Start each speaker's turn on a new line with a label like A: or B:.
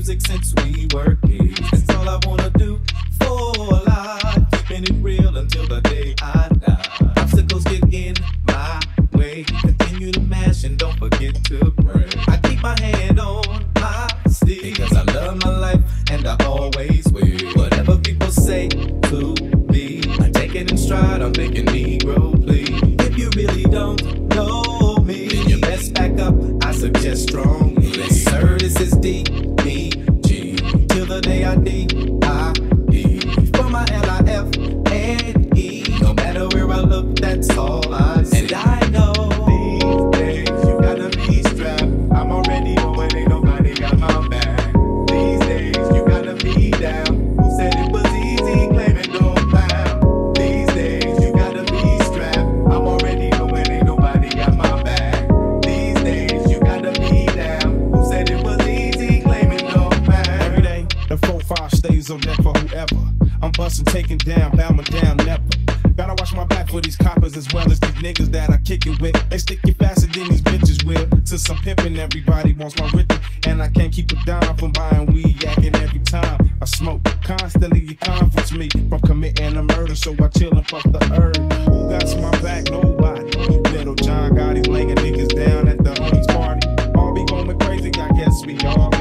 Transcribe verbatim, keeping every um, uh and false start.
A: music since we were kids. That's all I wanna do for life, keeping it real until the day I die. Obstacles get in my way, continue to mash and don't forget to pray. I keep my hand on my stick because I love my life and I always will. Whatever people say to me, I take it in stride, I'm making Negro please. If you really don't know me, then you best back up, I suggest strongly. Yes sir, this is D E G till the day I D I E. For my L I F and E, no matter where I look, that's all I see. And I know these days you gotta be strapped. I'm already knowing ain't nobody got my back. These days you gotta be down. Who said it was easy? Claiming no pound. These days you gotta be strapped. I'm already knowing ain't nobody got my back. These days you gotta be down. Who said it was easy? Claiming no pound.
B: Every day, the four five stays on deck for whoever. I'm busting, taking down, bowing down, never. Gotta watch my back for these coppers as well as these niggas that I kick it with. They stick you faster than these bitches will. Since I'm pimping, everybody wants my rhythm, and I can't keep a dime from buying weed, yakking every time I smoke. Constantly, you comforts me from committing a murder, so I chill and puff the herb. Who got my back? Nobody. Little John got these laying niggas down at the homies party. All be going crazy, I guess we all.